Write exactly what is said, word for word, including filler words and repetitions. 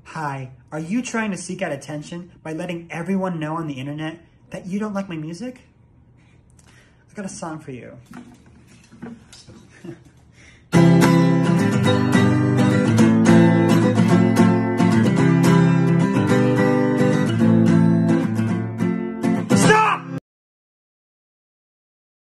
Hi, are you trying to seek out attention by letting everyone know on the internet that you don't like my music? I got a song for you.